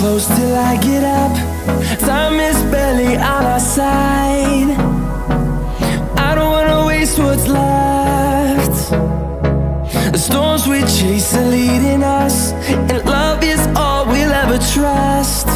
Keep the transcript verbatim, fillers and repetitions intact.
close till I get up. Time is barely on our side. I don't wanna waste what's left. The storms we chase are leading us, and love is all we'll ever trust.